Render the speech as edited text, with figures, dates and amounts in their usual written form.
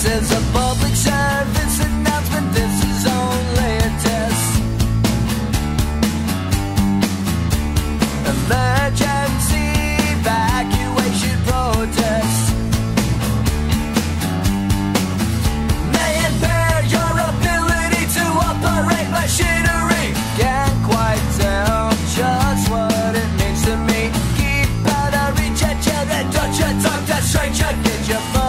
This is a public service announcement. This is only a test. Emergency evacuation protest may impair your ability to operate machinery. Can't quite tell just what it means to me. Keep out of reach of children. Don't you talk to stranger. Get your phone.